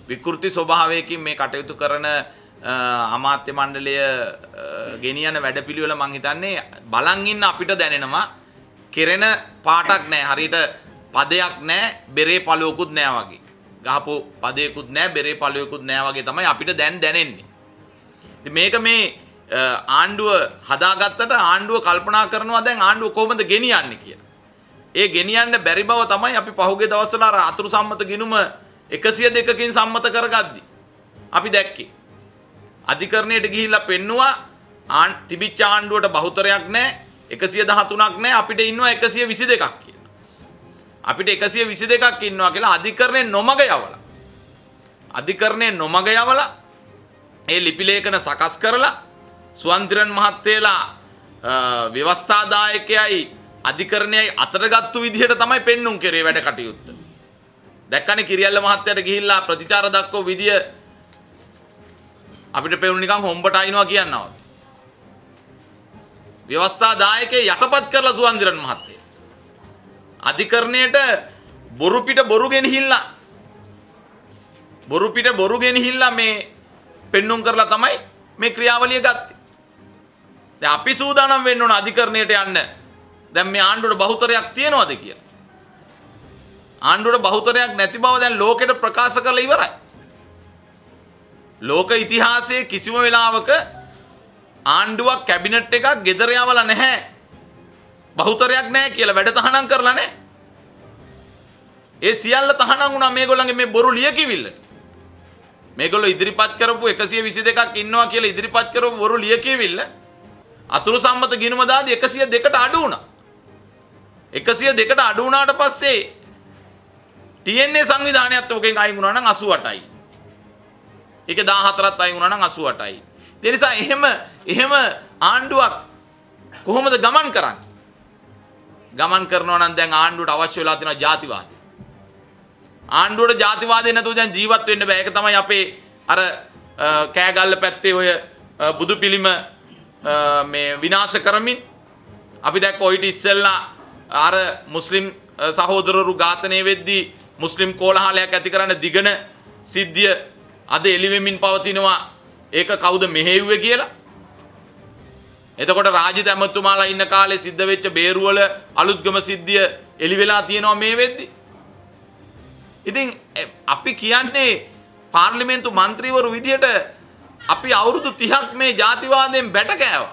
විකෘති ස්වභාවයකින් මේ කටයුතු කරන අමාත්‍ය මණ්ඩලය ගෙනියන වැඩපිළිවෙල මං හිතන්නේ බලන් ඉන්න අපිට දැනෙනවා කෙරෙන පාටක් නැහැ. හරියට පදයක් නැහැ, බෙරේ පළුවකුත් නැහැ වගේ. ගහපු පදයකුත් නැහැ, බෙරේ පළුවකුත් නැහැ වගේ තමයි අපිට දැන් දැනෙන්නේ. ඉතින් මේක මේ ආණ්ඩුව හදාගත්තට ආණ්ඩුව කල්පනා කරනවා දැන් ආණ්ඩුව කොහොමද ගෙනියන්නේ කියලා. ඒ ගෙනියන්න බැරි බව තමයි අපි පහුගිය දවස්වල අර අතුරු සම්මත ගිණුම 102කින් සම්මත කරගද්දි අපි දැක්කේ. අධිකරණයට ගිහිල්ලා පෙන්නවා තිබිච්ච ආණ්ඩුවට බහුතරයක් නැහැ, 113ක් නැහැ, අපිට ඉන්නවා 122ක් කියලා. අපිට 122ක් ඉන්නවා කියලා අධිකරණේ නොමග යවලා. අධිකරණේ නොමග යවලා ඒ ලිපි ලේඛන සකස් කරලා සුවන්තිරන් මහත්තයලා ව්‍යවස්ථාදායකයයි අධිකරණයයි අතරගත්තු විදිහට තමයි පෙන්눔 කරේ වැඩ කටයුත්ත. දැක්කනේ කිරියල්ල මහත්තයාට ගිහිල්ලා ප්‍රතිචාර දක්වපු විදිය අපිට පෙවුන නිකන් හොම්බට අයින්නවා කියනවා. ව්‍යවස්ථාදායකේ යටපත් කරලා සුවන්තිරන් මහත්තයා අධිකරණයට බොරු පිට බොරු ගෙනහිල්ලා මේ පෙන්눔 කරලා තමයි මේ ක්‍රියාවලිය ගත්තේ. දැන් අපි සූදානම් වෙන්න ඕන අධිකරණයට යන්න. දැන් මේ ආණ්ඩුවට බහුතරයක් තියනවාද කියලා. ආණ්ඩුවට බහුතරයක් නැති බව දැන් ලෝකෙට ප්‍රකාශ කරලා ඉවරයි. ලෝක ඉතිහාසයේ කිසිම වෙලාවක ආණ්ඩුවක් කැබිනට් එකක් ගෙදර යවලා නැහැ. බහුතරයක් නැහැ කියලා වැඩ තහනම් කරලා නැහැ. ඒ සියල්ල තහනම් වුණා මේගොල්ලන්ගේ මේ බොරු ලියකියවිල්ලට. මේගොල්ලෝ ඉදිරිපත් කරපු 122ක් ඉන්නවා කියලා ඉදිරිපත් කරපු බොරු ලියකියවිල්ල අතුරු සම්මත ගිණුම දාදී 102ට අඩු වුණා. 102ට අඩු වුණාට පස්සේ TNA සංවිධානයත් ඔකෙන් අයින් වුණා නම් 88යි. ඒක 14ත් අයින් වුණා නම් 88යි. ඒ නිසා එහෙම ආණ්ඩුවක් කොහොමද ගමන් කරන්නේ? ගමන් කරනවා නම් දැන් ආණ්ඩුවට අවශ්‍ය වෙලා තියෙනවා ජාතිවාදය. ආණ්ඩුවට ජාතිවාදය නැතුව දැන් ජීවත් වෙන්න බෑ. ඒක තමයි අපේ අර කෑගල්ල පැත්තේ ඔය බුදු පිළිම මේ විනාශ කරමින් අපි දැක්ක ඔයිට ඉස්සෙල්ලා අර මුස්ලිම් සහෝදරවරු ඝාතනය වෙද්දී මුස්ලිම් කෝලහලයක් ඇති කරන්න දිගන සිද්ධිය අද එළි වෙමින් පවතිනවා. ඒක කවුද මෙහෙයුවේ කියලා. එතකොට රාජිත ඇමතුමාලා ඉන්න කාලේ සිද්ධ වෙච්ච බේරුවල අලුත්ගම සිද්ධිය එළි වෙලා තියෙනවා මේ වෙද්දී. ඉතින් අපි කියන්නේ පාර්ලිමේන්තු මන්ත්‍රීවරු විදියට අපි අවුරුදු 30ක් මේ ජාතිවාදයෙන් බැට කෑවා.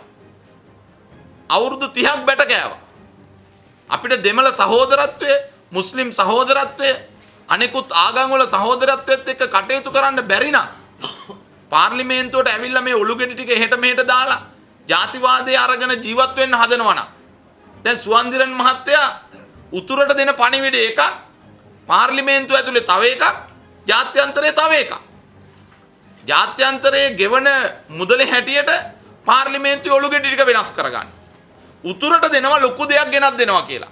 අවුරුදු 30ක් බැට කෑවා. අපිට දෙමළ සහෝදරත්වය, මුස්ලිම් සහෝදරත්වය, අනෙකුත් ආගම් වල සහෝදරත්වයත් එක්ක කටයුතු කරන්න බැරි නම් පාර්ලිමේන්තුවට ඇවිල්ලා මේ ඔලුගෙඩි ටික එහෙට මෙහෙට දාලා ජාතිවාදය අරගෙන ජීවත් වෙන්න හදනවා නම් දැන් සුවන්දිරන් මහත්තයා උතුරට දෙන පණිවිඩය එකක්, පාර්ලිමේන්තුව ඇතුලේ තව එකක්, ජාත්‍යන්තරයේ තව එකක්. ජාත්‍යන්තරයේ ගෙවන මුදලේ හැටියට පාර්ලිමේන්තුවේ ඔලුගෙඩි ටික වෙනස් කරගන්න. උතුරට දෙනවා ලොකු දෙයක් ගෙනත් දෙනවා කියලා.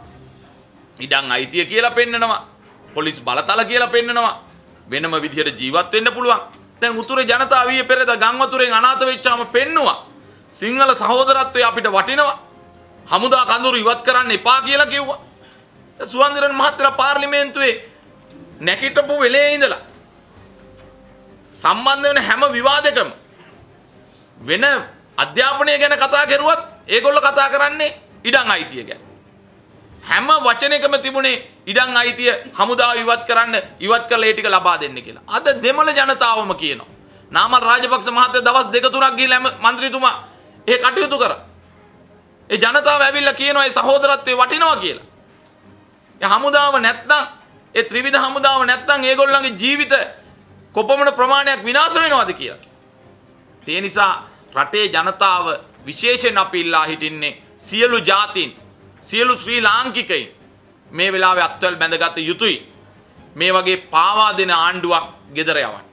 ඉඩම් අයිතිය කියලා පෙන්නනවා. පොලිස් බලතල කියලා පෙන්නනවා. වෙනම විදිහට ජීවත් වෙන්න පුළුවන්. දැන් උතුරේ ජනතාව ඊයේ පෙරේද ගම්වතුරෙන් අනාථ වෙච්චාම පෙන්නවා. සිංහල සහෝදරත්වය අපිට වටිනවා. හමුදා කඳුරු ඉවත් කරන්න එපා කියලා කිව්වා. සුවන්දිරන් මහත්තයා පාර්ලිමේන්තුවේ නැකිටපු වෙලේ ඉඳලා සම්බන්ධ වෙන හැම විවාදයකම වෙන අධ්‍යාපනය ගැන කතා කරුවත් ඒගොල්ලෝ කතා කරන්නේ ඉඩම් අයිතිය ගැන. හැම වචනයකම තිබුණේ ඉඩම් අයිතිය හමුදාව ඉවත් කරන්න, ඉවත් කරලා ඒ ටික ලබා දෙන්න කියලා. අද දෙමළ ජනතාවම කියනවා. නාමල් රාජපක්ෂ මහත්තයා දවස් 2-3ක් ගිහිල්ලා මන්ත්‍රීතුමා ඒ කටයුතු කරා. ඒ ජනතාව ඇවිල්ලා කියනවා ඒ සහෝදරත්වයේ වටිනවා කියලා. ඒ හමුදාව නැත්නම්, ඒ ත්‍රිවිධ හමුදාව නැත්නම් ඒගොල්ලන්ගේ ජීවිත කොපමණ ප්‍රමාණයක් විනාශ වෙනවද කියලා. ඒ නිසා රටේ ජනතාව විශේෂයෙන් අපි ඉල්ලා හිටින්නේ සියලු ජාතීන්, සියලු ශ්‍රී ලාංකිකයින් මේ වෙලාවේ අත්වැල් බැඳගත යුතුයි. මේ වගේ පාවා දෙන ආණ්ඩුවක් ගෙදර යවන්න.